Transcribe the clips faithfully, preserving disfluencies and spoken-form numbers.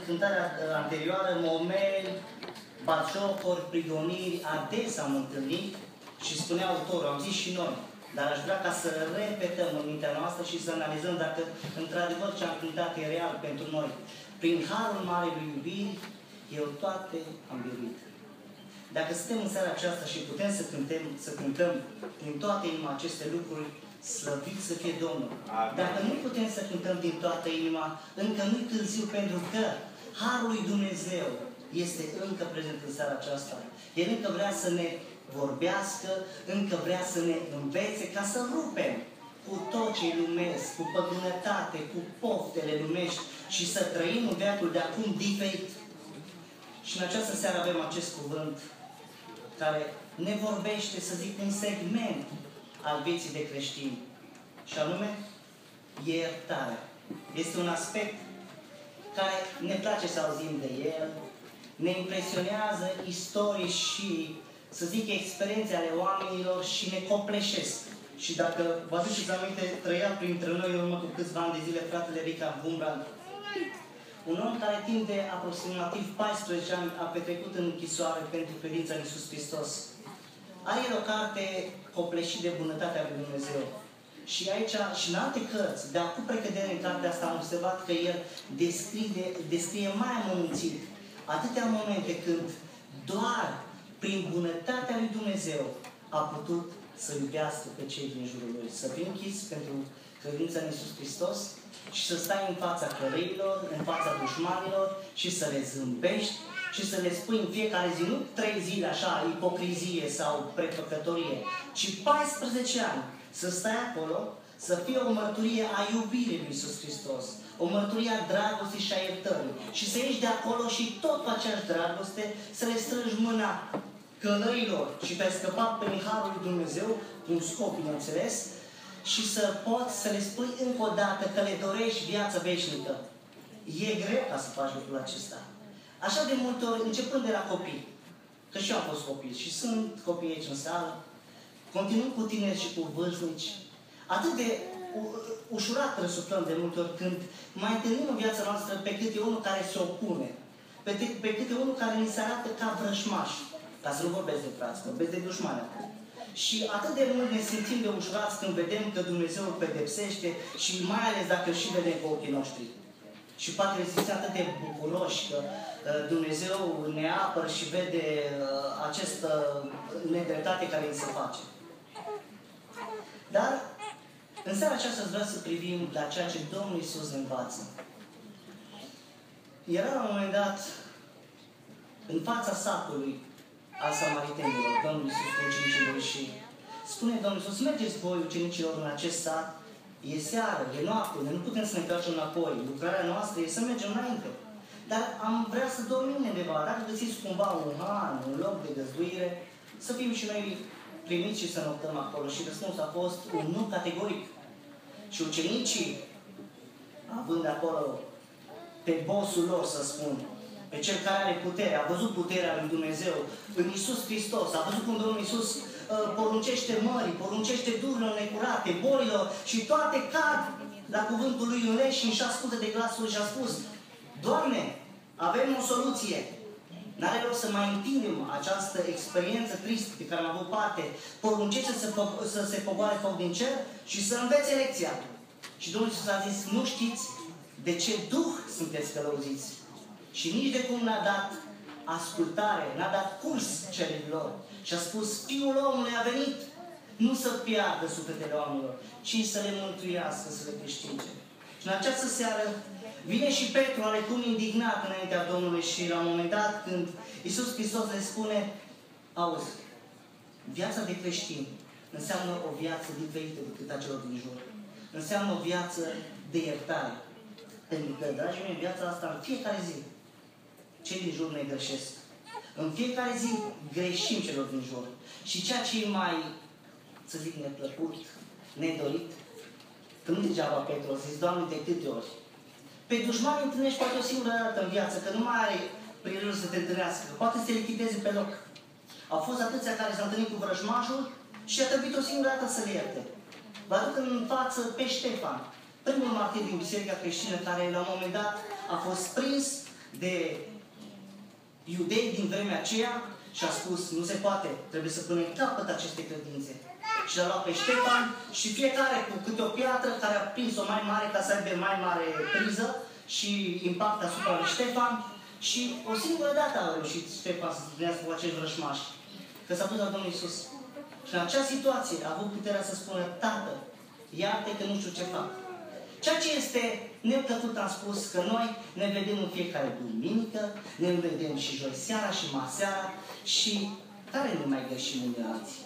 Cântarea anterioară, momeli, batjocuri, prigoniri, adesea am întâlnit și spunea autorul, am zis și noi, dar aș vrea ca să repetăm în mintea noastră și să analizăm dacă într-adevăr ce am cântat e real pentru noi. Prin harul marelui iubiri, eu toate am iubit. Dacă suntem în seara aceasta și putem să cântăm, să cântăm din toată inima aceste lucruri, slăvit să fie Domnul. Amin. Dacă nu putem să cântăm din toată inima, încă nu-i târziu, pentru că harul lui Dumnezeu este încă prezent în seara aceasta. El încă vrea să ne vorbească, încă vrea să ne învețe ca să rupem cu tot ce-i lumesc, cu păgânătate, cu poftele lumești și să trăim în veacul de acum diferit. Și în această seară avem acest cuvânt care ne vorbește, să zic, un segment al vieții de creștini. Și anume, iertarea. Este un aspect care ne place să auzim de el, ne impresionează istorii și, să zic, experiențe ale oamenilor și ne copleșesc. Și dacă vă aduceți aminte, trăia printre noi în urmă cu câțiva ani de zile fratele Richard Wurmbrand, un om care timp de aproximativ paisprezece ani a petrecut în închisoare pentru credința în Iisus Hristos. Are el o carte copleșit de bunătatea lui Dumnezeu. Și aici, și în alte cărți, dar cu precădere în cartea asta, am observat că el descrie, descrie mai amănunțit atâtea momente când doar prin bunătatea lui Dumnezeu a putut să iubească pe cei din jurul lui. Să fii închis pentru credința în Iisus Hristos și să stai în fața căreilor, în fața dușmanilor și să le zâmbești și să le spui în fiecare zi, nu trei zile așa, ipocrizie sau prefăcătorie, ci paisprezece ani să stai acolo, să fie o mărturie a iubirii lui Iisus Hristos, o mărturie a dragostei și a iertării. Și să ieși de acolo și tot cu aceeași dragoste să le strângi mâna călăilor și te-ai scăpat prin harul lui Dumnezeu, cu un scop, bineînțeles, și să poți să le spui încă o dată că le dorești viață veșnică. E greu ca să faci lucrul acesta. Așa de multe ori, începând de la copii, că și eu am fost copii și sunt copii aici în sală, continuăm cu tineri și cu vârstnici, atât de ușurat răsuflăm de multe ori când mai întâlnim în viața noastră pe câte unul care se opune, pe, pe câte unul care ni se arată ca vrăjmași, ca să nu vorbesc de frați, vorbesc de dușmani acum. Și atât de mult ne simțim de ușurați când vedem că Dumnezeu îl pedepsește și mai ales dacă îl și vedem cu ochii noștri. Și poate ne simțim atât de bucuroși că uh, Dumnezeu ne apără și vede uh, această nedreptate care îi se face. Dar în seara aceasta vreau să privim la ceea ce Domnul Iisus ne învață. Era la un moment dat în fața satului al samaritenilor, Domnul Iisus cu ucenicii lui și spune Domnul Iisus, mergeți voi ucenicilor în acest sat, e seară, e noapte, noi nu putem să ne întoarcem înapoi, lucrarea noastră e să mergem înainte. Dar am vrea să dormim undeva, dacă găsiți cumva un han, un loc de găzduire, să fim și noi primiți și să notăm acolo. Și răspunsul a fost un nu categoric. Și ucenicii, având acolo pe bossul lor, să spun, pe cel care are putere, a văzut puterea lui Dumnezeu în Iisus Hristos, a văzut cum Domnul Iisus uh, poruncește mării, poruncește dururilor necurate, bolilor și toate cad la cuvântul lui în leși și în șase scuze de glasul și a spus, Doamne, avem o soluție. N-are rost să mai întindem această experiență tristă pe care am avut parte. Poruncește să, să se poboare foc din cer și să învețe lecția. Și Domnul Iisus a zis, nu știți de ce duh sunteți călăuziți. Și nici de cum n-a dat ascultare, n-a dat curs cererilor. Și a spus, Fiul omului a venit nu să piardă sufletele oamenilor, ci să le mântuiască, să le câștige. Și în această seară vine și Petru, oarecum indignat înaintea Domnului și la un moment dat când Iisus Hristos le spune, auzi, viața de creștin înseamnă o viață diferită decât a celor din jur. Înseamnă o viață de iertare. Pentru că, dragii mei, viața asta în fiecare zi, cei din jur ne greșesc. În fiecare zi greșim celor din jur. Și ceea ce e mai, să zic, neplăcut, nedorit, că nu degeaba Petru a zis, Doamne, de câte ori? Pe dușmani întâlnești poate o singură dată în viață, că nu mai are prilejul să te întâlnească, că poate să te lichideze pe loc. Au fost atâția care s-au întâlnit cu vrăjmașul și a trebuit o singură dată să le ierte. Vă aduc în față pe Ștefan, primul martir din Biserica Creștină, care la un moment dat a fost prins de iudei din vremea aceea și a spus, nu se poate, trebuie să punem capăt acestei credințe. Și l-a luat pe Ștefan și fiecare cu câte o piatră care a prins-o mai mare ca să aibă mai mare priză și impact asupra lui Ștefan. Și o singură dată a reușit Ștefan să se întâlnească cu acești vrășmași. Că s-a pus la Domnul Iisus. Și în acea situație a avut puterea să spună, Tată, iartă că nu știu ce fac. Ceea ce este neplăcut, am spus, că noi ne vedem în fiecare duminică, ne vedem și joi seara și marți seara și care ne mai găsim unii alții.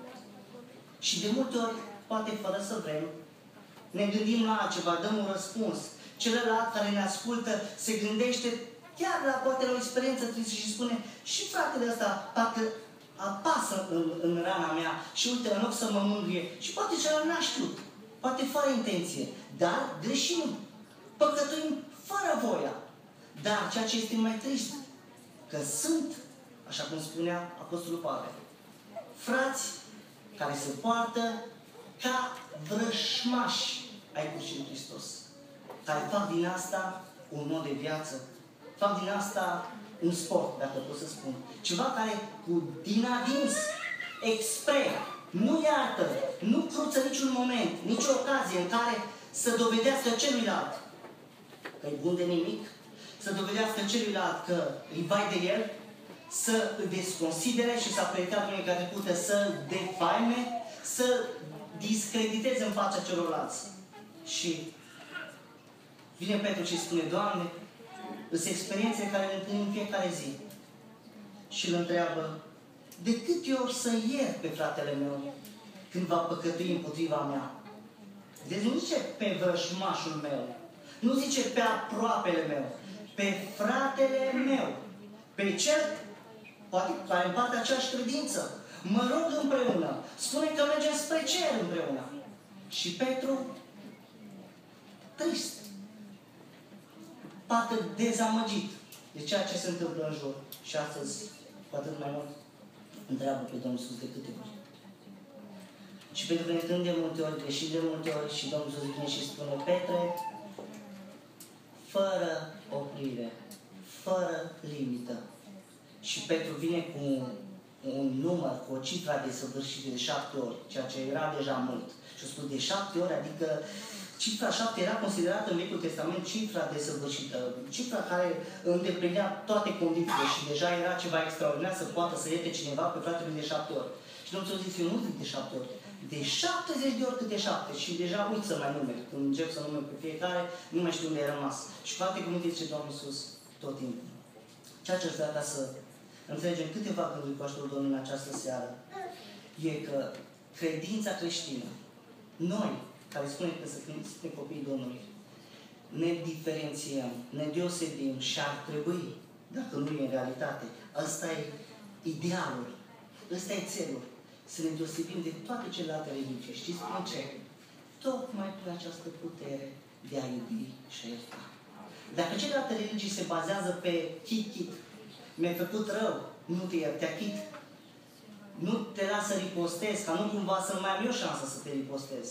Și de multe ori, poate fără să vrem, ne gândim la altceva, dăm un răspuns. Celălalt care ne ascultă se gândește chiar la poate la o experiență tristă și spune și fratele ăsta parcă apasă în, în rana mea și uite, în loc să mă mângâie. Și poate celălalt n-a știut. Poate fără intenție. Dar greșim. Păcătuim fără voia. Dar ceea ce este mai trist, că sunt, așa cum spunea Apostolul Pavel, frați care se poartă ca vrășmași ai crucii lui Hristos. Care fac din asta un mod de viață. Fac din asta un sport, dacă pot să spun. Ceva care cu din adins, expre, nu iartă, nu cruță niciun moment, nicio ocazie în care să dovedească celuilalt că e bun de nimic, să dovedească celuilalt că îi vai de el, să îl desconsidere și să apretea unei care putea să defaime, să discrediteze în fața celorlalți. Și vine Petru și spune, Doamne, sunt experiențe care le întâlnim în fiecare zi. Și îl întreabă, de câte ori să iert pe fratele meu când va păcătui împotriva mea? Deci nu zice pe vrășmașul meu, nu zice pe aproapele meu, pe fratele meu, pe cel poate care împarte aceeași credință. Mă rog împreună. Spune că mergem spre cer împreună. Și Petru, trist, parcă dezamăgit de ceea ce se întâmplă în jur. Și astăzi, cu atât mai mult, întreabă pe Domnul Iisus de câte ori. Și pentru că ne întâlnim de multe ori, greșim de multe ori și Domnul Iisus vine și spune, Petre, fără oprire, fără limită. Și Petru vine cu un, un număr, cu o cifra de săvârșire de șapte ori, ceea ce era deja mult. Și a spus de șapte ori, adică cifra șapte era considerată în Vechiul Testament cifra desăvârșită, cifra care îndeplinea toate condițiile și deja era ceva extraordinar să poată să ierte cineva pe fratele de șapte ori. Și Domnul zice, eu nu zic de șapte ori, de șaptezeci de ori câte șapte. Și deja uit să mai numeri. Când încep să numeri pe fiecare, nu mai știu unde e rămas. Și cu alte cuvinte zice Domnul Iisus tot timpul. Ceea ce aș vrea ca să înțelegem câteva gânduri cu ajutorul Domnului în această seară, e că credința creștină, noi, care spunem că suntem copiii Domnului, ne diferențiem, ne deosebim și ar trebui, dacă nu e în realitate, ăsta e idealul, ăsta e țelul, să ne deosebim de toate celelalte religii. Știți prin ce? Tocmai prin această putere de a iubi și a ierta. Dacă celelalte religii se bazează pe chit-chit, mi-ai făcut rău, nu te iert, te achit, nu te las să ripostezi, ca nu cumva să mai am eu șansa să te ripostez.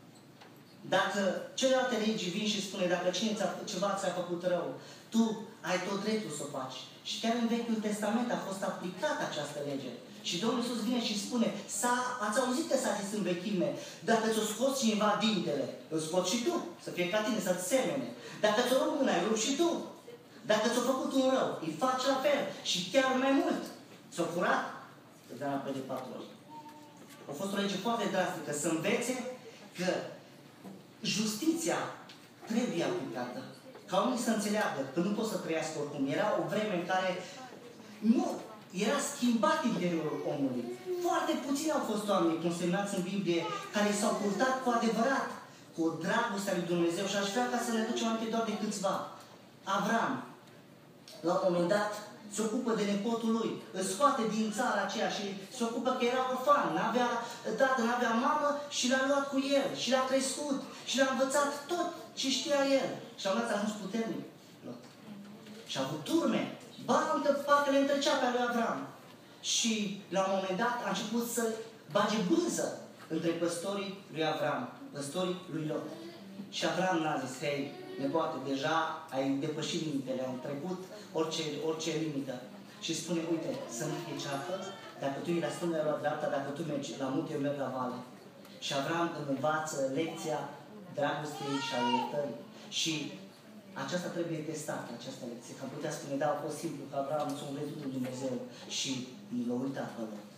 Dacă celelalte religii vin și spune, dacă cine ți-a, ceva ți-a făcut rău, tu ai tot dreptul să o faci. Și chiar în Vechiul Testament a fost aplicată această lege. Și Domnul Iisus vine și spune, ați auzit că s-a zis în vechime, dacă ți-o scos cineva dintele, îl scoți și tu, să fie ca tine, să-ți semene. Dacă ți-o rup mâna, îi rup și tu. Dacă ți-o făcut un rău, îi faci la fel. Și chiar mai mult. Ți-o furat, să dea înapoi de patru ori. A fost o lege foarte drastică, să învețe că justiția trebuie aplicată. Ca oamenii să înțeleagă că nu pot să trăiască oricum. Era o vreme în care nu era schimbat interiorul omului. Foarte puțini au fost oameni consemnați în Biblie care s-au purtat cu adevărat, cu o dragoste a lui Dumnezeu. Și aș vrea ca să ne ducem aminte doar de câțiva. Avram, la un moment dat, se ocupă de nepotul lui, îl scoate din țara aceea și se ocupă că era orfan, n-avea tată, n-avea mamă și l-a luat cu el și l-a crescut și l-a învățat tot ce știa el. Și la un dat a ajuns puternic. Lot. Și a avut turme. Ba, uite, parcă le întrecea pe lui Avram. Și la un moment dat a început să bage bânză între păstorii lui Avram, păstorii lui Lot. Și Avram n-a zis, hei, nepoate, deja ai depășit limitele, ai trecut orice, orice limită. Și spune, uite, să nu fie ceafă, dacă tu ești la stânga, la dreapta, dacă tu mergi la munte, eu merg la vale. Și Avram îmi învață lecția dragostei și a iertării. Și aceasta trebuie testată, această lecție. Că am putea spune, da, a fost simplu, că Avram s-a învățat în Dumnezeu și nu l-a uitat pe Lot.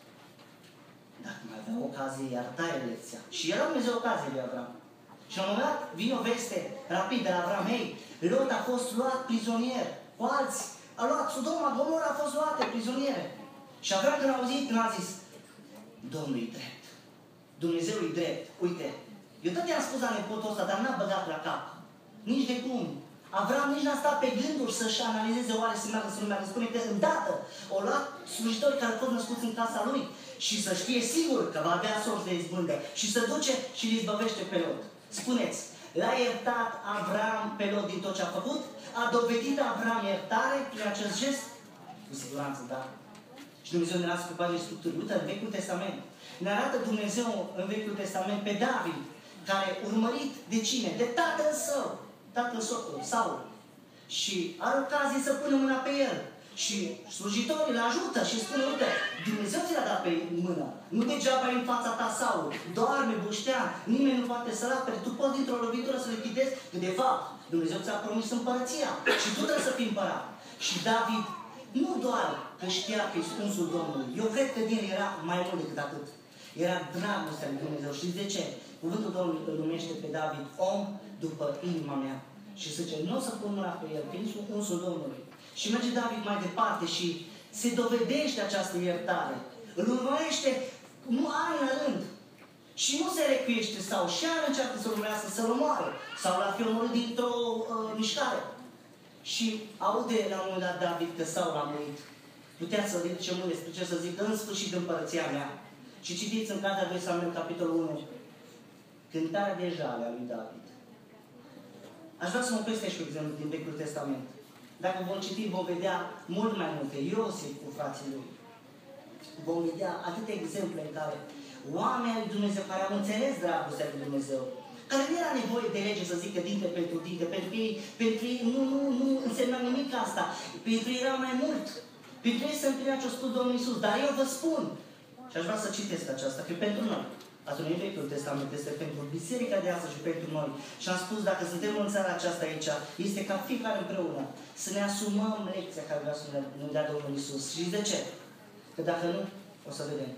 Dacă mai avea ocazie, iar taie lecția. Și era Dumnezeu ocazie lui Avram. Și la un moment dat vine o veste rapid de la Avram, hei, Lot a fost luat prizonier cu alții. A luat Sodoma, Gomora a fost luate prizoniere. Și Avram când a auzit, n-a zis, Domnul e drept. Dumnezeu e drept. Uite, eu tot i-am spus la nepotul ăsta, dar n-a băgat la cap. Nici de cum. Avram nici n-a stat pe gânduri să-și analizeze oare să meargă, să nu meargă. Spune că îndată o luat slujitori care au fost născuți în casa lui și să știe sigur că va avea sorți de izbândă și să duce și îl izbăvește pe Lot. Spuneți, l-a iertat Avram pe Lot din tot ce a făcut? A dovedit Avram iertare prin acest gest? Cu siguranță, da. Și Dumnezeu ne lasă cu paginile structurii. Uite, în Vechiul Testament. Ne arată Dumnezeu în Vechiul Testament pe David, care urmărit de cine? De tatăl său. Tatăl său, Saul. Și are ocazie să pună mâna pe el. Și slujitorii îl ajută și spune, uite, Dumnezeu ți l-a dat pe mână. Nu degeaba e în fața ta Saul. Doarme, buștea, nimeni nu poate să-l apere. Tu poți dintr-o lovitură să le chitezi, că de fapt Dumnezeu ți-a promis împărăția. Și tu trebuie să fii împărat. Și David, nu doar că știa că e unsul Domnului. Eu cred că din el era mai mult decât atât. Era dragostea lui Dumnezeu. Știți de ce? Cuvântul Domnului îl numește pe David om după inima mea. Și zice, nu o să pun mâna pe el, că e unsul Domnului. Și merge David mai departe și se dovedește această iertare. Îl urmărește nu ani la rând. Și nu se recuiește sau și are încearcă să urmească să-l omoare. Sau l-ar fi omorât dintr-o uh, mișcare. Și aude la un moment dat David că Saul a murit. Putea să ridice mâine spre ce să zică în sfârșit împărăția mea. Și citiți în cartea doi Samuel, capitolul unu, cântarea de jale a lui David. Aș vrea să mă opresc aici cu exemplu din Vechiul Testament. Dacă vom citi, vom vedea mult mai multe. Iosif cu frații lui. Vom vedea atâtea exemple în care oamenii lui Dumnezeu, care au înțeles dragostea lui Dumnezeu, care nu era nevoie de lege să zică dinte pentru dinte, pentru ei, pentru ei nu, nu, nu însemna nimic asta. Pentru ei era mai mult. Pentru ei se împlinea ce a spus Domnul Iisus. Dar eu vă spun, și aș vrea să citesc aceasta, că pentru noi, asta nu e Vechiul Testament, este pentru biserica de astăzi și pentru noi. Și am spus, dacă suntem în țara aceasta aici, este ca fiecare împreună să ne asumăm lecția care vrea să ne dea Domnul Iisus. Și de ce? Că dacă nu, o să vedem.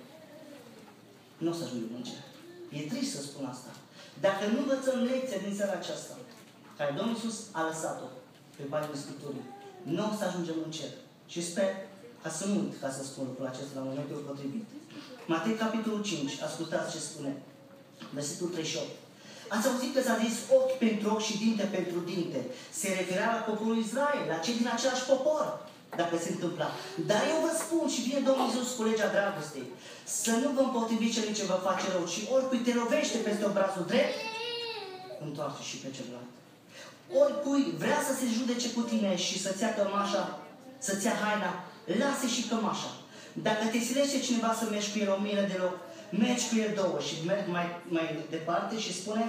Nu o să ajungem în cer. E trist să spun asta. Dacă nu învățăm lecția din seara aceasta, care Domnul Iisus a lăsat-o pe paginile Scripturii, nu o să ajungem în cer. Și sper ca să nu uit ca să spun lucrul acesta la momentul potrivit. Matei, capitolul cinci, ascultați ce spune. Versetul treizeci și opt. Ați auzit că s-a zis ochi pentru ochi și dinte pentru dinte. Se referea la poporul Israel, la cei din același popor, dacă se întâmpla. Dar eu vă spun, și vine Domnul Iisus cu legea dragostei, să nu vă împotriviți celui ce vă face rău, și oricui te lovește peste obrazul drept, întoarce și pe celălalt. Oricui vrea să se judece cu tine și să-ți ia cămașa, să-ți ia haina, lasă și cămașa. Dacă te silește cineva să mergi cu el o milă de loc, mergi cu el două. Și merg mai, mai departe și spune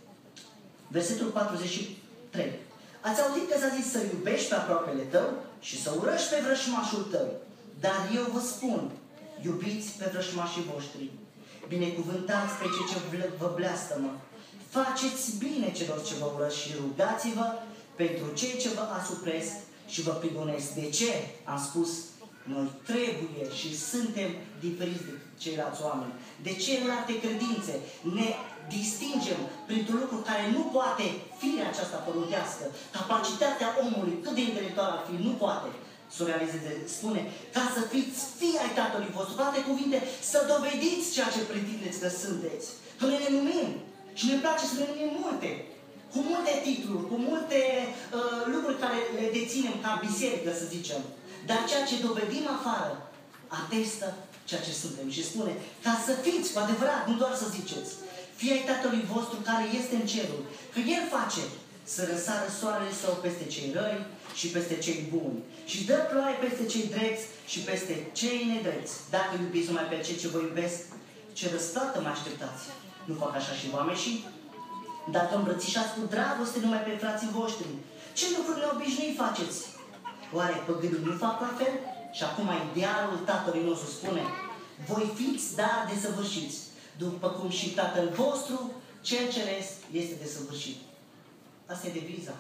versetul patruzeci și trei. Ați auzit că s-a zis să iubești pe aproapele tău și să urăști pe vrășmașul tău. Dar eu vă spun, iubiți pe vrășmașii voștri, binecuvântați pe cei ce vă blastămă, faceți bine celor ce vă urăsc și rugați-vă pentru cei ce vă asupresc și vă prigonesc. De ce? Am spus, noi trebuie și suntem diferiți de ceilalți oameni. De celelalte credințe ne distingem printr-un lucru care nu poate firea aceasta pământească. Capacitatea omului, cât de intelectual ar fi, nu poate să o realizeze. Spune, ca să fiți fii ai Tatălui vostru. Cu alte cuvinte, să dovediți ceea ce pretindeți că sunteți. Că noi ne numim. Și ne place să ne numim multe. Cu multe titluri, cu multe uh, lucruri care le deținem ca biserică, să zicem. Dar ceea ce dovedim afară, atestă ceea ce suntem. Și spune, ca să fiți cu adevărat, nu doar să ziceți, fii ai Tatălui vostru care este în cerul. Că El face să răsară soarele său peste cei răi și peste cei buni. Și dă ploaie peste cei drepți și peste cei nedrepți. Dacă iubiți numai pe cei ce vă iubesc, ce răsplată mă așteptați? Nu fac așa și vameșii? Dacă îmbrățișați cu dragoste numai pe frații voștri, ce lucruri neobișnuit faceți? Oare păgânii nu fac la fel? Și acum idealul Tatălui nostru spune: voi fiți dar desăvârșiți, după cum și Tatăl vostru, cel ceresc, este desăvârșit. Asta e deviza.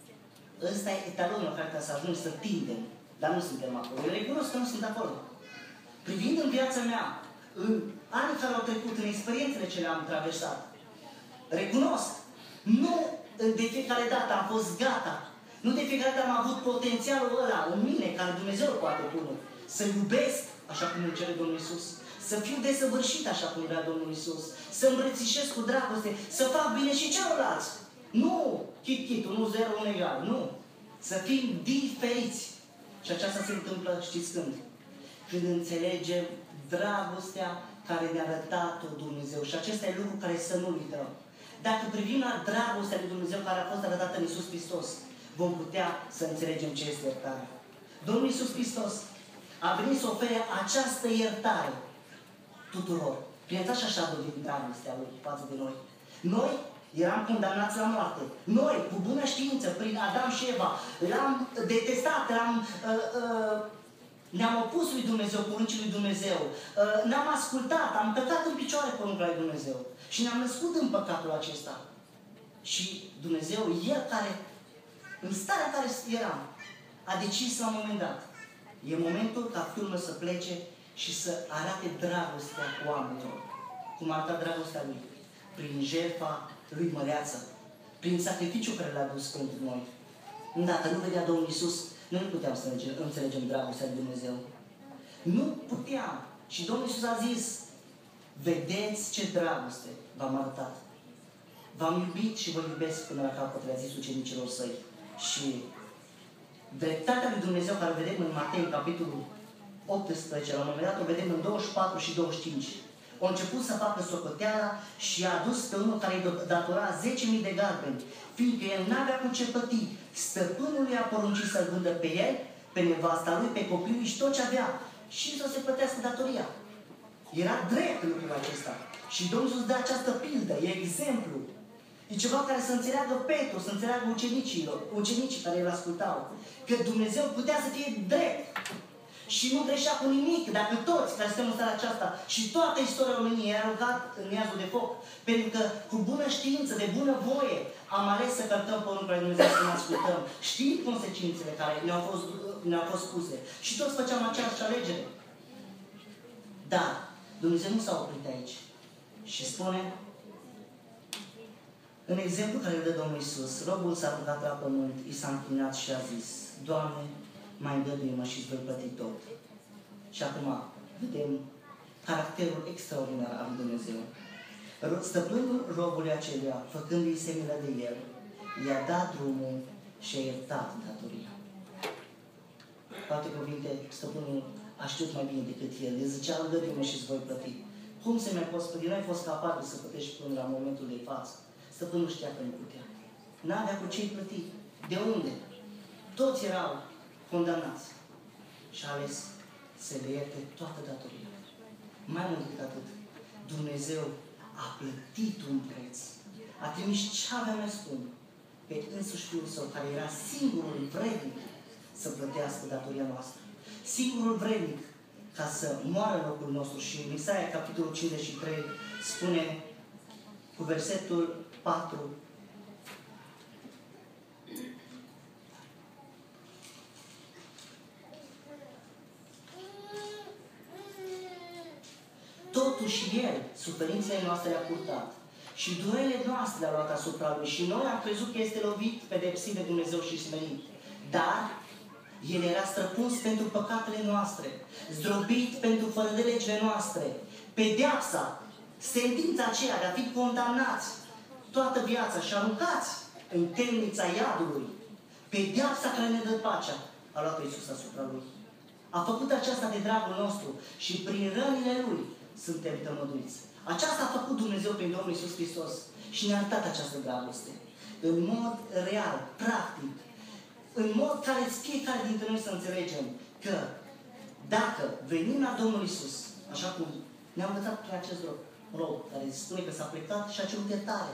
Ăsta e etalonul care trebuie să ajungi să tindem. Dar nu suntem acolo. Eu recunosc că nu sunt acolo. Privind în viața mea, în anii care au trecut, în experiențele ce le-am traversat, recunosc, nu de fiecare dată am fost gata. Nu de fiecare dată am avut potențialul ăla în mine, care Dumnezeu poate pune. Să iubesc așa cum îmi cere Domnul Iisus. Să fiu desăvârșit așa cum vrea Domnul Iisus. Să îmbrățișez cu dragoste. Să fac bine și celorlalți. Nu chit-chit, unu zero, unu egal. Nu. Să fim diferiți. Și aceasta se întâmplă, știți când? Când înțelegem dragostea care ne-a arătat-o Dumnezeu. Și acesta e lucru care să nu uităm. Dacă privim la dragostea lui Dumnezeu care a fost arătată în Iisus Hristos, vom putea să înțelegem ce este iertare. Domnul Iisus Hristos a venit să ofere această iertare tuturor. Prin așa așa a dovedit dragostea Lui față de noi. Noi eram condamnați la moarte. Noi, cu bună știință, prin Adam și Eva, l-am detestat, l-am, uh, uh, ne-am opus lui Dumnezeu, poruncii lui Dumnezeu. Uh, ne-am ascultat, am căcat în picioare poruncile lui Dumnezeu. Și ne-am născut în păcatul acesta. Și Dumnezeu, El care, în starea în care eram, a decis la un moment dat. E momentul ca Fiul meu să plece și să arate dragostea oamenilor. Cum a arătat dragostea Lui? Prin jertfa Lui măreață. Prin sacrificiul care L-a dus pentru noi. Dacă nu vedea Domnul Iisus, noi nu puteam să înțelegem dragostea lui Dumnezeu. Nu puteam. Și Domnul Iisus a zis: vedeți ce dragoste v-am arătat. V-am iubit și vă iubesc până la capăt, le-a zis ucenicilor săi. Și dreptatea lui Dumnezeu care o vedem în Matei, capitolul optsprezece, la un moment dat o vedem în douăzeci și patru și douăzeci și cinci. Au început să facă socoteala și a adus pe unul care îi datora zece mii de galbeni, fiindcă el n-avea cu ce plăti. Stăpânul i-a poruncit să-l vândă pe el, pe nevasta lui, pe copilul și tot ce avea, și să se plătească datoria. Era drept lucrul acesta. Și Domnul Iisus dă această pildă, e exemplu. E ceva care să înțeleagă Petru, să înțeleagă ucenicilor, ucenicii care îl ascultau. Că Dumnezeu putea să fie drept. Și nu greșea cu nimic, dacă toți care suntem în starea aceasta și toată istoria României era aruncat în miazul de foc. Pentru că cu bună știință, de bună voie, am ales să călcăm poruncile lui Dumnezeu, să ne ascultăm, știind consecințele care ne-au fost, ne-au fost spuse. Și toți făceam aceeași alegere. Dar Dumnezeu nu s-a oprit aici. Și spune, în exemplu care îl dă Domnul Iisus, robul s-a aruncat la pământ, i s-a închinat și a zis: Doamne, mai îngăduie-mă și îți voi plăti tot. Și acum vedem caracterul extraordinar al lui Dumnezeu. Stăpânul robului aceluia, făcându-i se milă de el, i-a dat drumul și a iertat datoria. Cu alte cuvinte, stăpânul a știut mai bine decât el. El zicea: îngăduie-mă și îți voi plăti. Cum să mai poți plăti? Nu ai fost capabil să plătești până la momentul de față. Stăpânul știa că nu putea. N-avea cu ce-i plăti. De unde? Toți erau condamnați. Și a ales să le ierte toată datoria. Mai mult decât atât, Dumnezeu a plătit un preț. A trimis ce avea mai scump pe însuși Fiul Său, care era singurul vrednic să plătească datoria noastră. Singurul vrednic ca să moară în locul nostru. Și în Isaia, capitolul cincizeci și trei, spune cu versetul patru: totuși El, suferințele noastre le-a purtat și durerile noastre le-a luat asupra Lui. Și noi am crezut că este lovit, pedepsit de Dumnezeu și smerit. Dar El era străpuns pentru păcatele noastre, zdrobit pentru fără de legile noastre. Pedeapsa, sentința aceea de a fi condamnați toată viața și aruncați în temnița iadului, pedeapsa care ne dă pacea, a luat Iisus asupra Lui. A făcut aceasta de dragul nostru și prin rănile Lui suntem tămăduiți. Aceasta a făcut Dumnezeu prin Domnul Iisus Hristos și ne-a arătat această dragoste. În mod real, practic, în mod care fiecare dintre noi să înțelegem că dacă venim la Domnul Iisus, așa cum ne-a învățat prin acest rob, rob care spune că s-a plecat și a cerut iertare.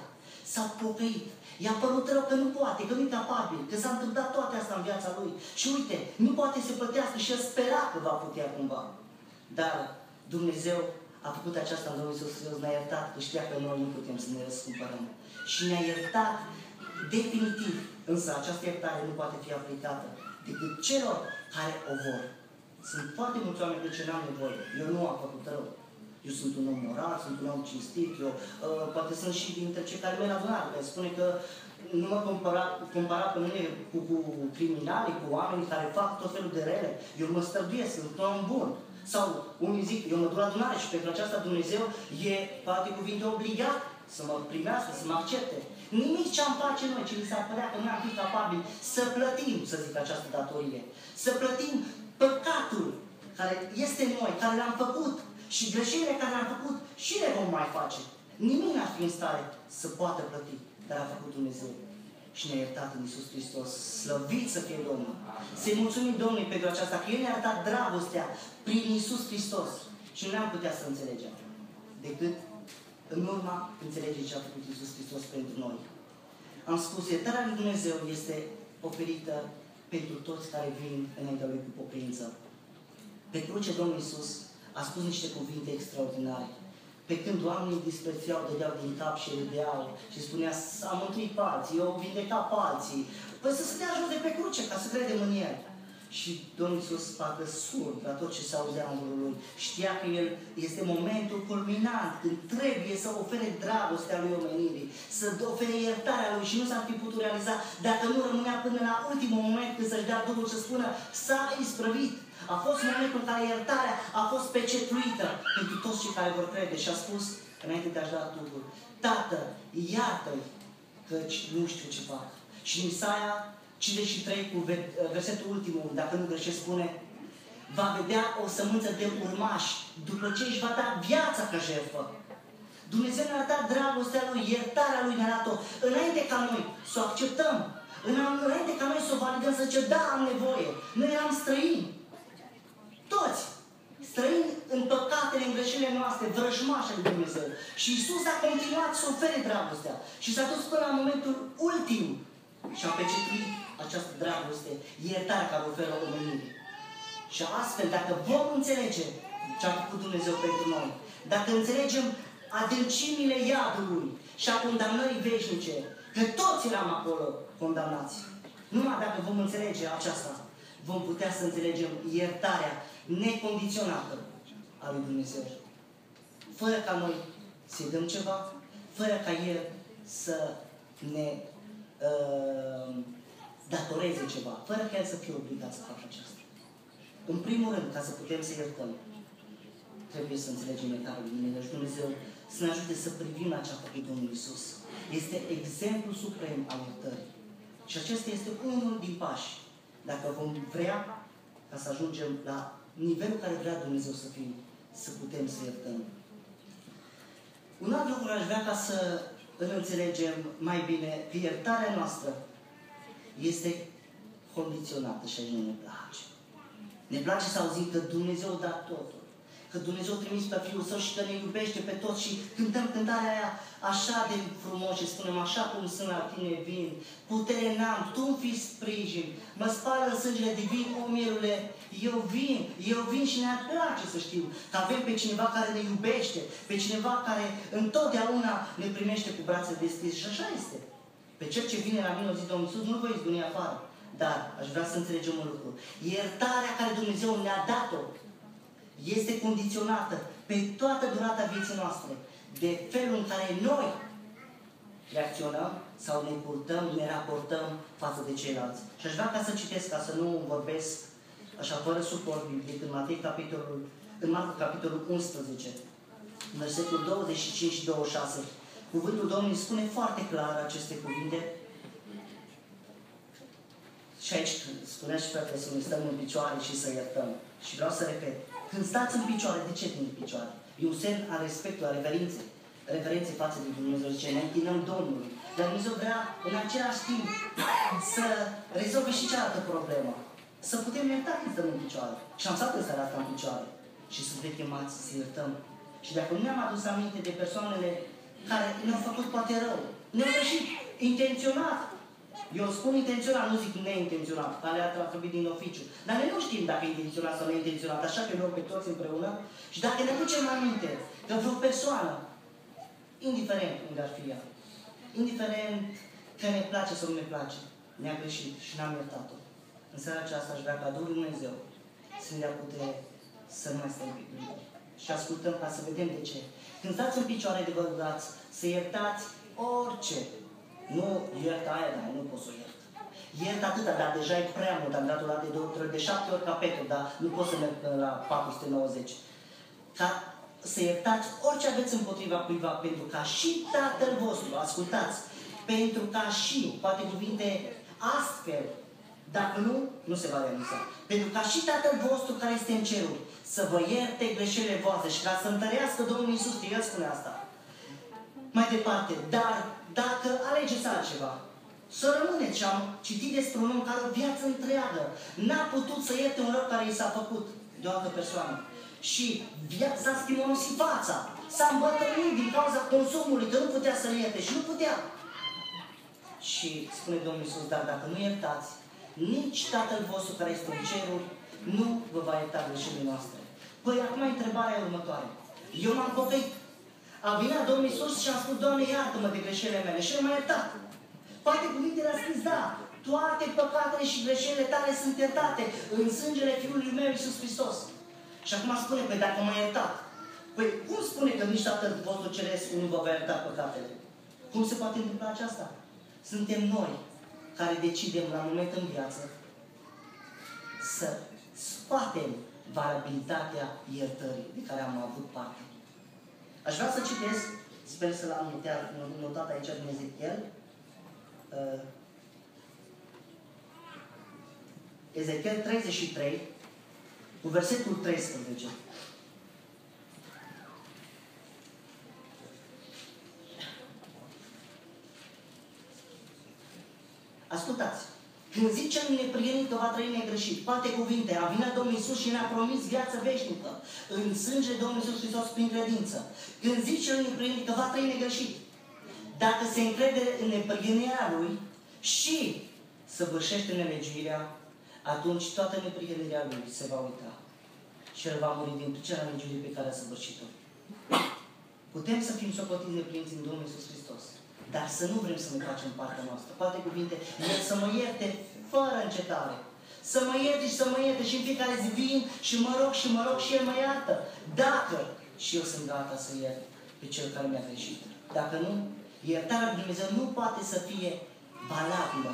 s-a pocăit. I-a părut rău că nu poate, că nu e capabil, că s-a întâmplat toate astea în viața lui. Și uite, nu poate să plătească și el spera că va putea cumva. Dar Dumnezeu a făcut aceasta în Domnul Iisus Hristos, ne-a iertat, că știa că noi nu putem să ne răscumpărăm. Și ne-a iertat definitiv. Însă această iertare nu poate fi aplicată decât celor care o vor. Sunt foarte mulți oameni de ce n-am nevoie. Eu nu am făcut rău. Eu sunt un om moral, sunt un om cinstit, eu uh, poate sunt și dintre cei care merg la adunare, care spune că nu mă compara, compara pe mine cu, cu criminali, cu oameni care fac tot felul de rele. Eu mă străduiesc, sunt un om bun. Sau unii zic, eu mă duc la adunare și pentru aceasta Dumnezeu e, poate cuvinte, obligat să mă primească, să mă accepte. Nimic ce am face noi, ce mi s-ar părea că noi am fi capabili să plătim, să zic, această datorie. Să plătim păcatul care este în noi, care l-am făcut și greșelile care le-am făcut și le vom mai face. Nimic n-ar fi în stare să poată plăti, dar a făcut Dumnezeu. Și ne-a iertat în Iisus Hristos. Slăvit să fie Domnul. Să-i mulțumim Domnului pentru aceasta, că El ne-a arătat dragostea prin Iisus Hristos. Și nu ne-am putea să înțelegem decât în urma înțelegerii ce a făcut Iisus Hristos pentru noi. Am spus, iertarea lui Dumnezeu este oferită pentru toți care vin înaintea Lui cu pocăință. Pe cruce Domnul Iisus a spus niște cuvinte extraordinare. Pe când oamenii disprețuiau, dădeau din cap și râdeau și spunea, am mântuit pe alții, eu vindecat pe alții. Păi să se dea jos de pe cruce ca să credem în El. Și Domnul Iisus parcă surd la tot ce se auzea în jurul Lui. Știa că El este momentul culminant când trebuie să ofere dragostea Lui omenirii, să ofere iertarea Lui și nu s-ar fi putut realiza dacă nu rămânea până la ultimul moment când să-și dea Duhul să spună s-a isprăvit. A fost momentul în care iertarea a fost pecetuită pentru toți cei care vor crede și a spus, înainte de a-și da Duhul, Tată, iartă-i, căci nu știu ce fac. Și în Isaia cincizeci și trei, cu versetul ultimul, dacă nu greșesc, spune, va vedea o sămânță de urmași după ce își va da viața ca jertfă. Dumnezeu ne-a arătat dragostea Lui, iertarea Lui ne-a arătat-o, înainte ca noi să o acceptăm, înainte ca noi să o validăm, să zicem, da, am nevoie. Noi eram străini. Toți. Străini în păcatele, în greșelile noastre, vrăjmași lui Dumnezeu. Și Iisus a continuat să ofere dragostea. Și s-a dus până la momentul ultim și a pecetuit această dragoste, iertarea care oferă omenirii. Și astfel, dacă vom înțelege ce a făcut Dumnezeu pentru noi, dacă înțelegem adâncimile iadului și a condamnării veșnice, că toți eram acolo condamnați, numai dacă vom înțelege aceasta, vom putea să înțelegem iertarea necondiționată a lui Dumnezeu. Fără ca noi să-i dăm ceva, fără ca El să ne uh, datoreze ceva, fără ca El să fie obligat să facă aceasta. În primul rând, ca să putem să iertăm, trebuie să înțelegem iertarea lui Dumnezeu și Dumnezeu să ne ajute să privim la ce a făcut Domnul Iisus. Este exemplul suprem al iertării. Și acesta este unul din pași. Dacă vom vrea ca să ajungem la nivelul care vrea Dumnezeu să fim, să putem să iertăm. Un alt lucru aș vrea ca să îl înțelegem mai bine, că iertarea noastră este condiționată și aici nu ne place. Ne place să auzim că Dumnezeu a dat totul. Că Dumnezeu a trimis pe Fiul Său și că ne iubește pe toți și cântăm cântarea aia așa de frumos și spunem așa cum sunt la tine vin, putere n-am, tu îmi fii sprijin, mă spală sângele divin, o mielule, eu vin, eu vin și ne-ar place să știu că avem pe cineva care ne iubește, pe cineva care întotdeauna ne primește cu brațe deschise și așa este. Pe cel ce vine la mine, o zi Domnul Iisus, nu voi izbuni afară, dar aș vrea să înțelegem un lucru. Iertarea care Dumnezeu ne-a dat-o este condiționată pe toată durata vieții noastre de felul în care noi reacționăm sau ne purtăm, ne raportăm față de ceilalți. Și aș vrea ca să citesc, ca să nu vorbesc așa fără suport biblic, în Matei capitolul, în Marcu capitolul unsprezece, versetul douăzeci și cinci și douăzeci și șase. Cuvântul Domnului spune foarte clar aceste cuvinte. Și aici spunea și fratele să ne stăm în picioare și să iertăm. Și vreau să repet. Când stați în picioare, de ce în picioare? E un semn al respectului, al referinței. Referinței față de Dumnezeu. Zice, ne închinăm Domnului. Dar Dumnezeu vrea în același timp să rezolve și cealaltă problemă. Să putem ierta când stăm în picioare. Și am stat în seara asta în picioare. Și suntem chemați să iertăm. Și dacă nu ne-am adus aminte de persoanele care ne-au făcut poate rău, Ne-au greșit. Intenționat. Eu spun intenționat, nu zic neintenționat. Alea ar trebui din oficiu. Dar noi nu știm dacă e intenționat sau neintenționat. Așa că luăm pe toți împreună. Și dacă ne ducem aminte că vreo persoană, indiferent unde ar fi ea, indiferent că ne place sau nu ne place, ne-a greșit și n-am iertat-o. În seara aceasta aș vrea ca Duhul Dumnezeu să ne dea putere să nu mai stăm pe gânduri. Și ascultăm ca să vedem de ce. Când stați în picioare de vă rugați, să iertați orice. Nu iert aia, dar nu pot să o iert. Iert atâta, dar deja e prea mult. Am dat-o la de două, de șapte ori capetol, dar nu pot să merg până la patru sute nouăzeci. Ca să iertați orice aveți împotriva cuiva, pentru ca și Tatăl vostru, ascultați, pentru ca și, poate cuvinte astfel, dacă nu, nu se va realiza. Pentru ca și Tatăl vostru care este în ceruri să vă ierte greșelile voastre și ca să întărească Domnul Iisus, că El spune asta. Mai departe, dar dacă alegeți altceva, să rămâneți, și am citit despre un om care o viață întreagă n-a putut să ierte un rău care i s-a făcut de o altă persoană. Și s-a stimonosit fața, s-a îmbătrânit din cauza consumului, că nu putea să-l ierte și nu putea. Și spune Domnul Iisus, dar dacă nu iertați, nici Tatăl vostru care este în ceruri nu vă va ierta greșelile noastre. Păi acum întrebarea e următoare. Eu m-am pocăit. A venit Domnul Iisus și am spus, Doamne, iartă-mă de greșelile mele. Și El m-a iertat. Poate cuvintele a scris, da, toate păcatele și greșelile tale sunt iertate în sângele Fiului meu Iisus Hristos. Și acum spune, păi dacă m-a iertat, păi cum spune că nici Tatăl vostru Ceresc nu vă va ierta păcatele? Cum se poate întâmpla aceasta? Suntem noi care decidem la moment în viață să scoatem valabilitatea iertării de care am avut parte. Aș vrea să citesc, sper să l-am notat aici din Ezechiel, uh, Ezechiel treizeci și trei, cu versetul treisprezece. Ascultați! Când zice cel neprihănit că va trăi negreșit, cu alte cuvinte, a venit Domnul Iisus și ne-a promis viață veșnică în sângele Domnului Iisus Hristos prin credință. Când zice cel neprihănit că va trăi negreșit, dacă se încrede în neprihănirea Lui și săvârșește nelegiuirea, atunci toată neprihănirea Lui se va uita și El va muri din pricina nelegiuirii pe care a săvârșit-o. Putem să fim socotiți neprihăniți în Domnul Iisus Hristos, dar să nu vrem să ne facem partea noastră. Cu alte cuvinte, El să mă ierte fără încetare. Să mă ierte și să mă ierte și în fiecare zi vin și mă rog și mă rog și El mă iartă. Dacă și eu sunt gata să iert pe Cel care mi-a greșit. Dacă nu, iertarea lui Dumnezeu nu poate să fie valabilă.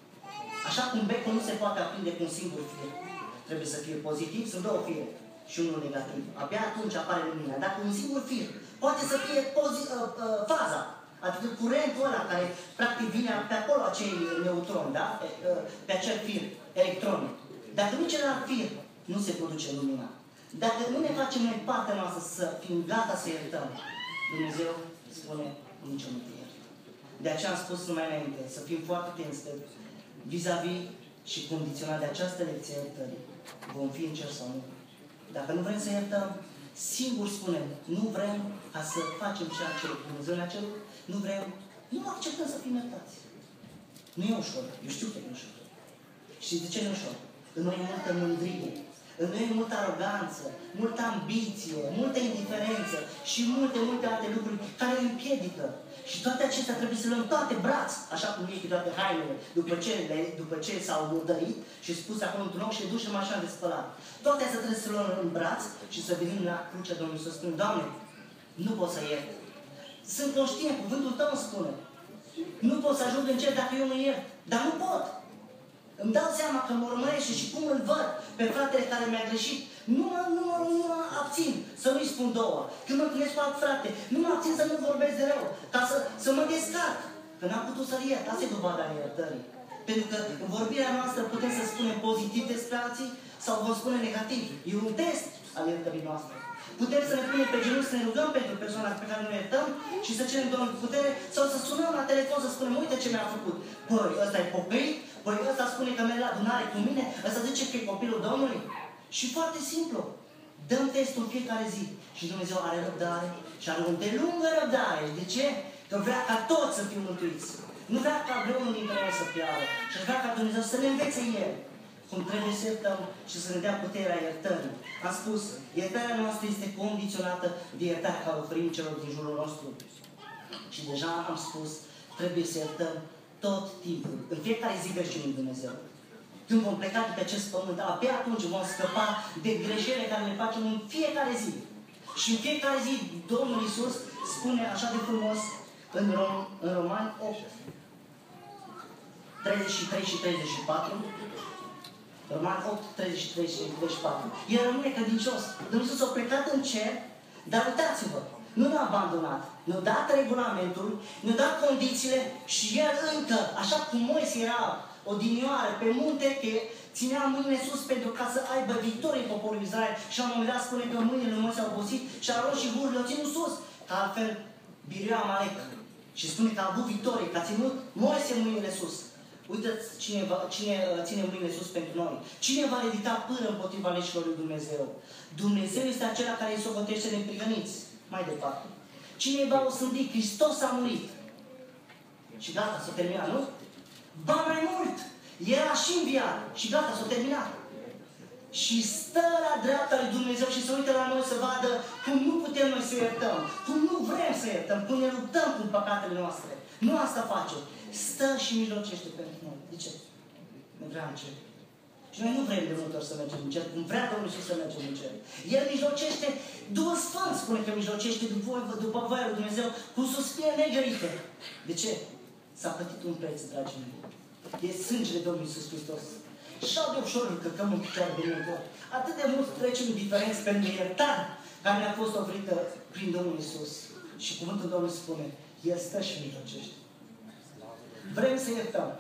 Așa cum becul nu se poate aprinde cu un singur fir. Trebuie să fie pozitiv, sunt două fire și unul negativ. Abia atunci apare lumina. Dacă un singur fir poate să fie uh, uh, faza, adică curentul ăla care practic vine pe acolo acei neutroni, da? Pe, uh, pe acel fir, electroni. Dacă nu celălalt fir, nu se produce lumina. Dacă nu ne facem noi partea noastră să fim gata să iertăm, Dumnezeu spune, nici nu te iert. De aceea am spus numai înainte, să fim foarte atenți vis-a-vis și condiționat de această lecție iertării. Vom fi în cer sau nu. Dacă nu vrem să iertăm, singur spunem, nu vrem ca să facem ceea ce Dumnezeu ne-a cerut, nu vrem, nu acceptăm să fim iertați. Nu e ușor. Eu știu că e ușor. Și de ce nu e ușor? În noi e multă mândrie, în noi e multă aroganță, multă ambiție, multă indiferență și multe, multe alte lucruri care îi împiedică. Și toate acestea trebuie să le luăm toate braț, așa cum e toate hainele, după ce, după ce s-au murdărit și spus acolo într-un loc și le ducem așa de spălat. Toate astea trebuie să le luăm în braț și să venim la crucea Domnului să spunem, Doamne, nu pot să iert. Sunt conștient, cuvântul Tău îmi spune. Nu pot să ajung în cer dacă eu nu iert. Dar nu pot. Îmi dau seama că mă urmărește și cum îl văd pe fratele care mi-a greșit. Nu mă, nu mă, nu mă abțin să nu-i spun două. Când mă întâlnesc cu alt frate, nu mă abțin să nu vorbesc de rău. Ca să, să mă descarc. Că n-am putut să-l iert. Asta e dovada iertării. Pentru că în vorbirea noastră putem să spunem pozitiv despre alții sau vom spune negativ. E un test al iertării noastre. Putem să ne punem pe genunchi să ne rugăm pentru persoana pe care nu iertăm și să cerem Domnul putere sau să sunăm la telefon să spunem, uite ce mi-a făcut. Păi, ăsta e pocăit, păi ăsta spune că merge la adunare cu mine, ăsta zice că e copilul Domnului. Și foarte simplu, dăm testul fiecare zi. Și Dumnezeu are răbdare și are o îndelungă răbdare. De ce? Că vrea ca toți să fim mântuiți. Nu vrea ca vreunul dintre noi să piară. Și vrea ca Dumnezeu să ne învețe El cum trebuie să iertăm și să ne dea puterea iertării. Am spus, iertarea noastră este condiționată de iertarea care oferim celor din jurul nostru. Și deja am spus, trebuie să iertăm tot timpul. În fiecare zi greșim în Dumnezeu. Când vom pleca de pe acest pământ, abia atunci vom scăpa de greșelile care le facem în fiecare zi. Și în fiecare zi Domnul Iisus spune așa de frumos în, Rom, în Romani opt, treizeci și trei și treizeci și patru. Romani opt, treizeci și trei și treizeci și patru. El rămâne credincios. Domnul Iisus a plecat în cer, dar uitați-vă, nu ne-a abandonat. Ne-a dat regulamentul, ne-a dat condițiile și El încă, așa cum Moise era odinioară pe munte, că ținea mâinile sus pentru ca să aibă victorie poporul Israel. Și la un moment dat spune că mâinile lui Moise au obosit și Aron și Hur le-au ținut sus. Că altfel biruia Amalek. Și spune că a avut victorie, că a ținut Moise mâinile sus. Uitați cine, va, cine uh, ține mâinile sus pentru noi. Cine va ridica până împotriva legilor lui Dumnezeu? Dumnezeu este acela care îi socotește neprihăniți. Mai departe. Cine va osândi? Hristos a murit. Și gata, s-a terminat, nu? Ba mai mult! Era și înviat. Și gata, s-a terminat. Și stă la dreapta lui Dumnezeu și se uită la noi să vadă cum nu putem noi să iertăm, cum nu vrem să iertăm, cum ne luptăm cu păcatele noastre. Nu asta face. Stă și mijlocește pentru noi. De ce? Ne vrea în cer. Și noi nu vrem de multe ori să mergem în cer, cum vrea Domnul Iisus să mergem în cer. El mijlocește, Duhul Sfânt spune că mijlocește după, după voia lui Dumnezeu cu suspine negărite. De ce? S-a plătit un preț, dragii mei. E sângele Domnului Iisus Hristos. Și așa de ușor îl căcăm în picioare de multe ori. Atât de mult trecem diferenți pentru iertare care ne-a fost oferită prin Domnul Iisus. Și cuvântul Domnului spune, El stă și mijlocește. Vrem să iertăm.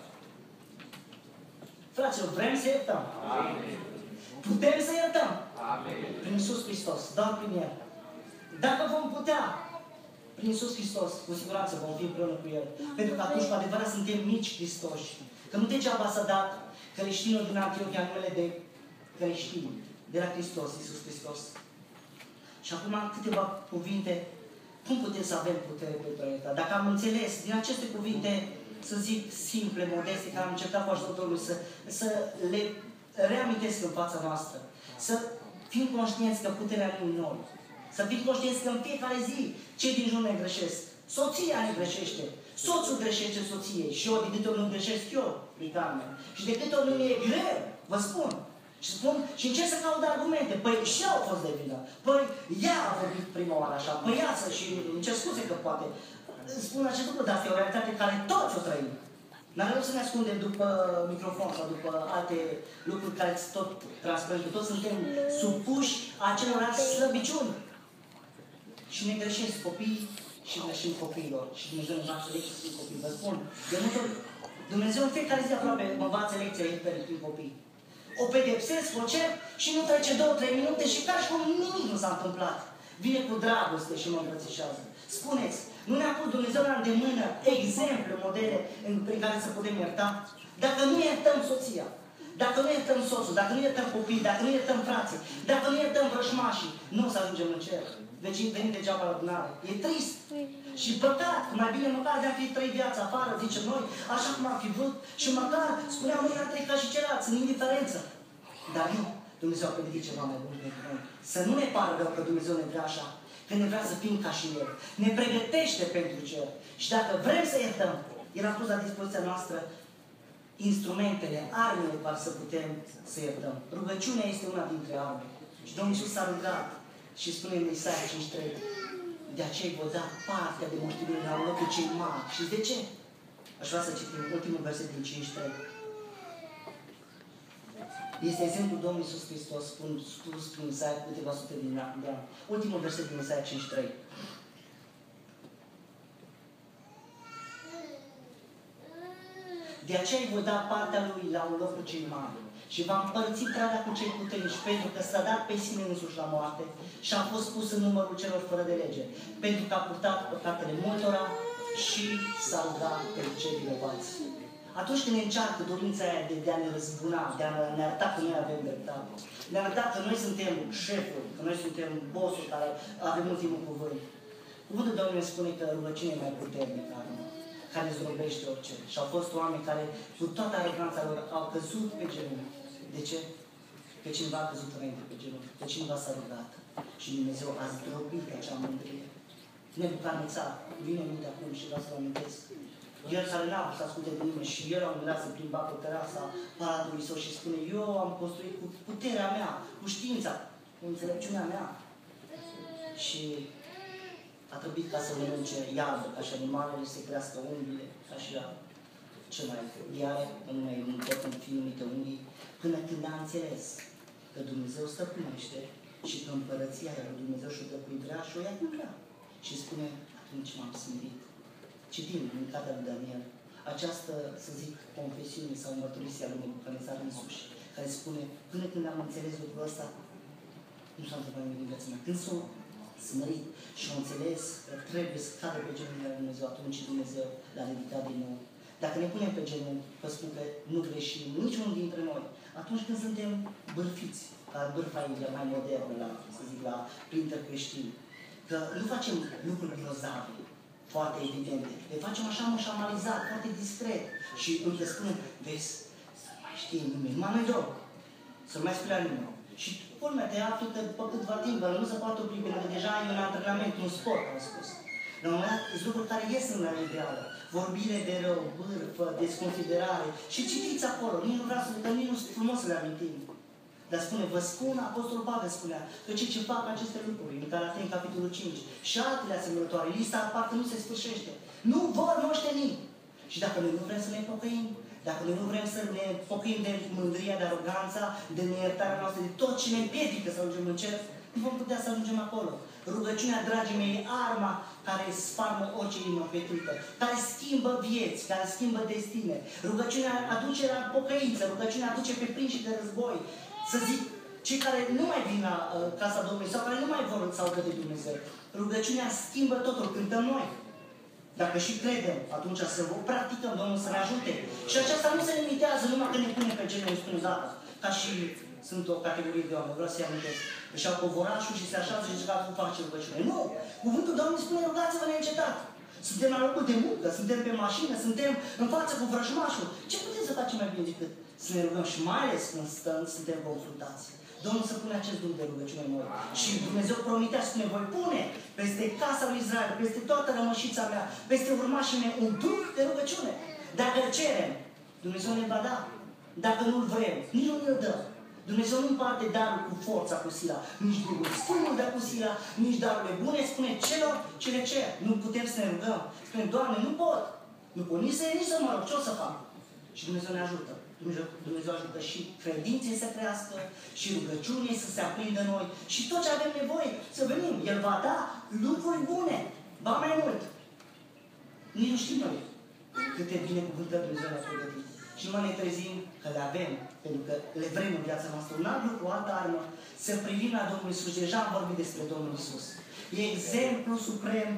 Fraților, vrem să iertăm. Amin. Putem să iertăm. Amin. Prin Iisus Hristos, doar prin El. Dacă vom putea, prin Iisus Hristos, cu siguranță vom fi împreună cu El. Pentru că atunci, cu adevărat, suntem mici Hristoși. Că nu degeaba s-a dat creștinul din Antiochia numele de creștini, de la Hristos, Iisus Hristos. Și acum câteva cuvinte, cum putem să avem putere pentru a ierta? Dacă am înțeles din aceste cuvinte, să zic, simple, modeste, care am încercat cu ajutorul Domnului să, să le reamintesc în fața noastră. Să fim conștienți că puterea nu în noi. Să fim conștienți că în fiecare zi cei din jur ne greșesc. Soția ne greșește. Soțul greșește soției. Și eu de câte ori nu greșesc eu, prietena mea. Și de câte ori nu mi-e greu, vă spun. Și spun, și încerc să caut argumente. Păi și ea a fost de vină. Păi ea a vorbit prima oară așa. Păi ea să și îmi cer scuze că poate. Spun acest lucru, dar este o realitate care toți o trăim. N-are rost să ne ascundem după microfon sau după alte lucruri care tot transparent. Toți suntem supuși acelorași slăbiciuni. Și ne greșesc copiii și greșim copiilor. Și Dumnezeu ne învață lecții prin copii. Vă spun, de multe ori, Dumnezeu în fiecare zi aproape mă învață lecția ei prin copii. O pedepsesc, o cer și nu trece două, trei minute și ca și cum nimic nu s-a întâmplat. Vine cu dragoste și mă îmbrățișează. Spuneți, nu ne-a pus Dumnezeu la îndemână exemple, modele în, prin care să putem ierta? Dacă nu iertăm soția, dacă nu iertăm soțul, dacă nu iertăm copiii, dacă nu iertăm frații, dacă nu iertăm vrășmașii, nu o să ajungem în cer. Deci venim degeaba la adunare. E trist. Și păcat, mai bine măcar de-am fi trăit viața afară, zicem noi, așa cum am fi vrut, și măcar spuneam noi am trăit ca și ceilalți, în indiferență. Dar nu, Dumnezeu a pregătit ceva mai bun pentru noi. Să nu ne pară rău că Dumnezeu ne vrea așa, că ne vrea să fim ca și El. Ne pregătește pentru cer. Și dacă vrem să iertăm, El a pus la dispoziția noastră instrumentele, armele care să putem să iertăm. Rugăciunea este una dintre arme. Și Domnul Iisus s-a rugat și spune în Isaia cinci trei, de aceea îi vă da partea de moștenire la locul cei mari. Și de ce? Aș vrea să citim ultimul verset din cinci trei. Este exemplul Domnului Iisus Hristos, spus prin Isaia câteva sute din ani. Ultimul verset din Isaia cinci trei. De aceea îi voi da partea lui la un loc cu cei mari și va împărți trarea cu cei puternici, pentru că s-a dat pe sine însuși la moarte și a fost pus în numărul celor fără de lege, pentru că a purtat păcatele multora și s-a rugat pentru cei vinovați. Atunci când ne încearcă dorința aia de, de a ne răzbuna, de a ne arăta că noi avem dreptate, de a arăta că noi suntem șeful, că noi suntem bossul care avem ultimul cuvânt, Cuvântul Domnului spune că rugăciunea e mai puternică, care zdrobește orice. Și au fost oameni care, cu toată aroganța lor, au căzut pe genunchi. De ce? Că cineva a căzut înainte pe genunchi, că cineva s-a rugat. Și Dumnezeu a zdrobit acea mândrie. Nebucadnețar, vine în minte acum și vreau să vă amintesc. El care n-a vrut să asculte de nimeni și el a un dat să plimba pe terasa palatului său și spune: eu am construit cu puterea mea, cu știința, cu înțelepciunea mea. Și a trebuit ca să mănânce iarbă, ca și animalele să crească unghiile, ca și la ce mai iare, nu mai pot în fi numite unghii, până când a înțeles că Dumnezeu stăpânește și că împărăția lui Dumnezeu și-o dă cui vrea și o ia cum vrea. Și spune: atunci m-am smerit. Citim în cartea lui Daniel această, să zic, confesiune sau mărturisia lui Nebucadnețar însuși, care spune: până când am înțeles lucrul ăsta, nu s-a întâmplat nimic în viața mea. Când s-a smărit și a înțeles că trebuie să cadă pe genunchi la Dumnezeu, atunci Dumnezeu l-a ridicat din nou. Dacă ne punem pe genunchi, vă spun că nu greșim niciunul dintre noi. Atunci când suntem bârfiți, ca bârfa e mai modernă, la, să zic, la printre creștini, că nu facem lucruri grozave, foarte evidente. Le facem așa mușamalizat, foarte discret. Și încă spunem: vezi, să nu mai știe nimeni, numai noi două. Să nu mai spune la nimeni. Și culmea, teatru, că după câtva timp, nu se poate opri, pentru că deja e un antrenament, un sport, am spus. La un moment dat, sunt lucruri care ies în la ideală. Vorbire de rău, bârfă, desconsiderare. Și citiți acolo. Nici nu vreau să că nici nu sunt frumos să le amintim. Dar spune: vă spun, Apostolul Pavel spunea, că cei ce fac aceste lucruri, în Galateni, capitolul cinci, și altele asemănătoare, lista parcă nu se sfârșește. Nu vor moșteni. Și dacă noi nu vrem să ne pocăim, dacă noi nu vrem să ne pocăim de mândria, de aroganța, de neiertarea noastră, de tot ce ne împiedică să ajungem în cer, nu vom putea să ajungem acolo. Rugăciunea, dragii mei, e arma care sfarmă orice inimă petruită, care schimbă vieți, care schimbă destine. Rugăciunea aduce la pocăință, rugăciunea aduce pe prinși de război. Să zic, cei care nu mai vin la uh, casa Domnului sau care nu mai vor să audă de Dumnezeu. Rugăciunea schimbă totul, cântăm noi. Dacă și credem, atunci să o practicăm, Domnul să ne ajute. Și aceasta nu se limitează numai când ne punem pe genul spune dată. Ca și sunt o categorie de oameni, vreau să-i amintesc. Își iau covorașul și se așează și zice: cum face rugăciune. Nu! Cuvântul Domnului spune: rugați-vă neîncetat. Suntem la locul de muncă, suntem pe mașină, suntem în față cu vrăjmașul. Ce putem să facem mai bine decât să ne rugăm? Și mai ales când stăm, suntem confruntați. Domnul să pune acest duh de rugăciune în noi. Și Dumnezeu promitea, spune: voi pune peste casa lui Israel, peste toată rămășița mea, peste urmașii mei, un duh de rugăciune. Dacă îl cerem, Dumnezeu ne va da. Dacă nu-l vrem, nici nu ne-l dă. Dumnezeu nu împarte darul cu forța, cu sila, nici Duhul Sfânt nu dă cu sila, nici darurile bune, spune celor ce le cer. Nu putem să ne rugăm. Spune: Doamne, nu pot. Nu pot nici să nici să mă rog. Ce o să fac? Și Dumnezeu ne ajută. Dumnezeu, Dumnezeu ajută și credinței să crească, și rugăciunii să se aprindă noi, și tot ce avem nevoie să venim. El va da lucruri bune. Ba mai mult. Nici nu știm noi câte binecuvântări Dumnezeu ne-a pregătit. Și nu ne trezim că le avem, pentru că le vrem în viața noastră. Un alt lucru, o altă armă, să privim la Domnul Iisus. Deja am vorbit despre Domnul Iisus. E exemplu suprem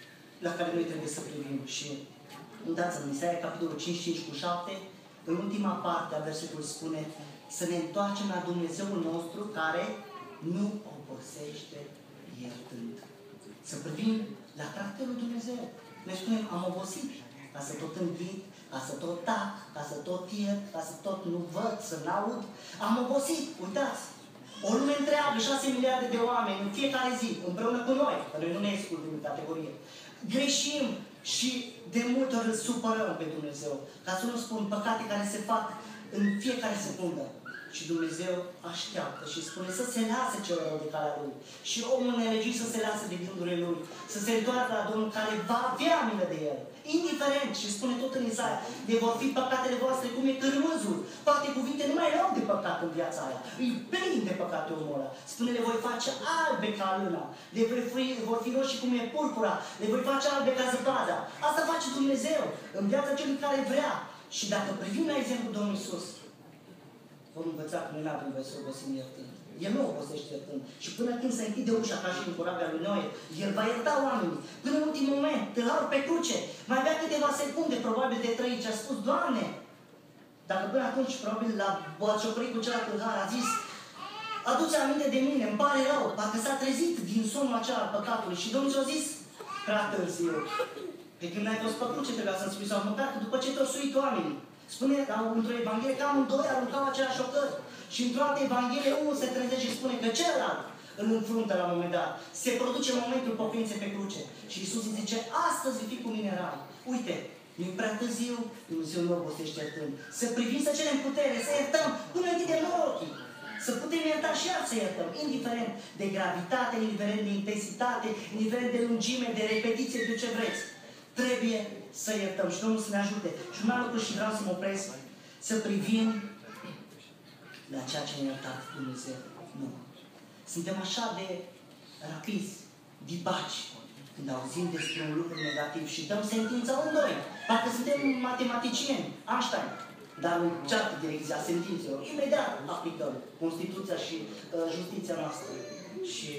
la care noi trebuie să privim. Și uitați-vă, în Isaia, capitolul cinci, cinci cu șapte, în ultima parte a versetului spune: să ne întoarcem la Dumnezeul nostru care nu obosește iertând. Să privim la caracterul lui Dumnezeu. Noi spunem: am obosit, ca să tot înghit, ca să tot tac, ca să tot iert, ca să tot nu văd, să n-aud. Am obosit, uitați! O lume întreagă, șase miliarde de oameni, în fiecare zi, împreună cu noi, că noi nu ne excludem în categorie, greșim și de multe ori îl supărăm pe Dumnezeu. Ca să nu spun păcate care se fac în fiecare secundă. Și Dumnezeu așteaptă și spune să se lase cel rău de calea Lui. Și omul nelegit să se lase de gândurile Lui. Să se întoarcă la Domnul care va avea milă de el. Indiferent, și spune tot în Isaia, de vor fi păcatele voastre cum e cârmâzul. Toate cuvinte nu mai au de păcat în viața aia. Îi plin de păcate omul ăla. Spune: le voi face albe ca luna. Le voi fi, vor fi roșii cum e purpura. Le voi face albe ca zăpada. Asta face Dumnezeu în viața celui care vrea. Și dacă privim la exemplu Domnului Iisus, vom învăța că noi nu avem voie să obosim iertând. El nu obosește iertând. Și până când se închide ușa, ca și în corabia lui Noe, El va ierta oamenii. Până în ultimul moment, tâlharul pe cruce, mai avea câteva secunde, probabil de trăit, și a spus: Doamne, dacă până atunci, probabil la bălciocărit cu celălalt tâlhar, a zis: adu-ți aminte de mine, îmi pare rău, parcă s-a trezit din somnul acela al păcatului. Și Domnul a zis: prea târziu. Pe când n-ai fost pe cruce, trebuia să-mi spui, sau măcar că după ce te-au suit oamenii. Spune într-o Evanghelie că amândoi aruncau aceleași ocări. Și într-o altă Evanghelie unul se trezește și spune că celălalt îl înfruntă la un moment dat. Se produce momentul pocăinței pe cruce. Și Iisus îi zice, astăzi vei fi cu mine în rai. Uite, nu-i prea târziu, Dumnezeu nu obosește iertând. Să privim, să cerem putere, să iertăm până închidem ochii. Să putem ierta și alți să iertăm, indiferent de gravitate, indiferent de intensitate, indiferent de lungime, de repetiție, de ce vreți. Trebuie să iertăm și Domnul să ne ajute. Și un alt lucru și vreau să mă opresc, să privim la ceea ce ne-a iertat Dumnezeu. Nu. Suntem așa de rapizi, dibaci, când auzim despre un lucru negativ și dăm sentința amândoi. Parcă suntem matematicieni, Einstein, dar în cealaltă direcție a sentințelor. Imediat aplicăm Constituția și uh, justiția noastră. Și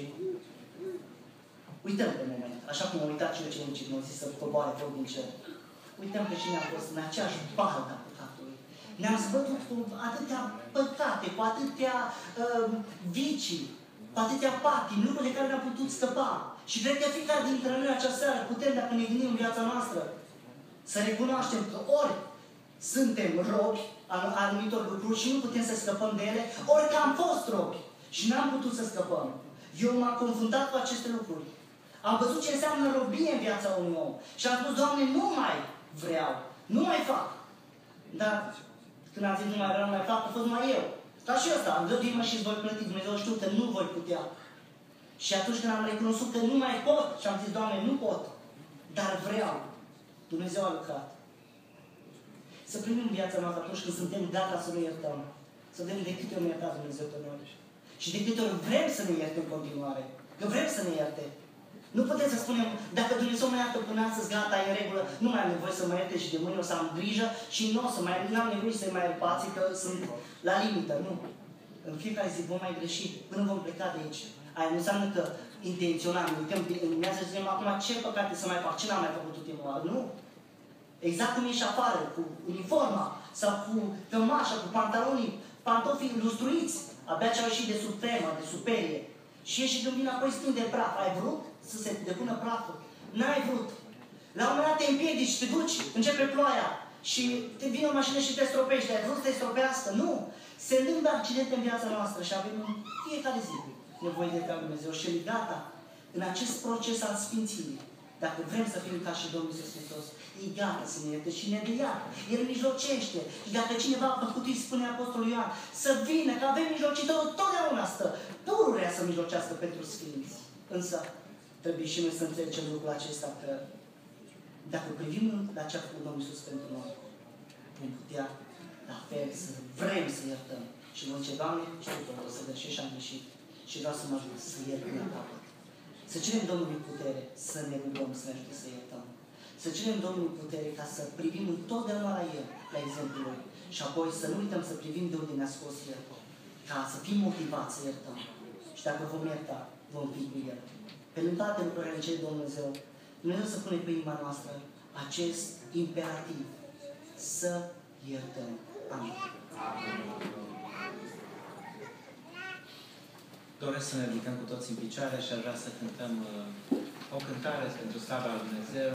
uităm pe moment, așa cum am uitat cele ce unicii nu zis să coboare foc din cer. Uităm că cine a fost în aceeași baltă a păcatului. Ne-am zbătut cu atâtea păcate, cu atâtea uh, vicii, cu atâtea patii, lucruri de care ne-am putut scăpa. Și cred că fiecare dintre noi această seară putem, dacă ne gândim în viața noastră, să recunoaștem că ori suntem robi al anumitor lucruri și nu putem să scăpăm de ele, ori că am fost robi și n-am putut să scăpăm. Eu m-am confruntat cu aceste lucruri. Am văzut ce înseamnă robie în viața unui om. Și am spus, Doamne, nu mai vreau, nu mai fac. Dar când am zis nu mai vreau, nu mai fac, a fost numai eu. Ca și ăsta, îngăduie-mă și îți voi plăti. Dumnezeu știu că nu voi putea. Și atunci când am recunoscut că nu mai pot, și am zis, Doamne, nu pot, dar vreau. Dumnezeu a lucrat. Să primim viața noastră atunci când suntem gata să ne iertăm. Să vedem de câte ori ne iertat Dumnezeu pe noi. Și de câte ori vrem să ne ierte în continuare. Că vrem să ne ierte. Nu putem să spunem, dacă Dumnezeu mă iartă până astăzi, gata, e în regulă, nu mai am nevoie să mă ierte și de mâine o să am grijă și nu o să mai am nevoie să-i mai repații, că sunt la limită. Nu. În fiecare zi vom mai greși până vom pleca de aici. Aia nu înseamnă că intenționam, uităm în viață să zicem acum ce păcate să mai fac, ce n-am mai făcut ultima oară. Nu. Exact cum ești afară, cu uniforma sau cu cămașa, cu pantalonii, pantofii lustruiți, abia ce au ieșit de sub temă, de superie. Și ieși și când vine apoi stând de praf. Ai vrut să se depună praful? N-ai vrut. La un moment dat te împiedici, te duci, începe ploaia și te vine o mașină și te stropește. Ai vrut să te stropească? Nu. Se întâmplă accidente în viața noastră și avem în fiecare zi nevoie de ca Dumnezeu. Și e gata în acest proces al sfințirii. Dacă vrem să fim ca și Domnul Iisus Hristos, e gata să ne ierte și ne dea. El mijlocește. Și dacă cineva a făcut, îi spune Apostolul Ioan, să vină, că avem mijlocitorul, totdeauna stă. Pururea să mijlocească pentru sfinți. Însă, trebuie și noi să înțelegem lucrul acesta, că dacă privim la ce a făcut Domnul Iisus pentru noi, vom putea, la fel, să vrem să iertăm. Și vom zice, Doamne, știu că o să greșesc și am greșit. Și vreau să mă ajut să iert până la capăt. Să cerem Domnului putere să ne rugăm, să ne ajute să iertăm. Să cerem Domnului putere ca să privim întotdeauna la El, la exemplul Lui. Și apoi să nu uităm să privim de unde ne-a scos El. Ca să fim motivați să iertăm. Și dacă vom ierta, vom fi cu El. Pe lângă toate lucrurile în cele Dumnezeu, Dumnezeu să pune pe inima noastră acest imperativ. Să iertăm. Amin. Doresc să ne ridicăm cu toți în picioare și aș vrea să cântăm uh, o cântare pentru slava lui Dumnezeu.